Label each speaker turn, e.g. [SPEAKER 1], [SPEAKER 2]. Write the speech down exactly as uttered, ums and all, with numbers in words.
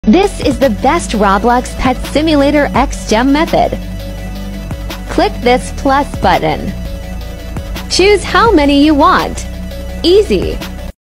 [SPEAKER 1] This is the best Roblox Pet Simulator X Gem method. Click this plus button. Choose how many you want. Easy.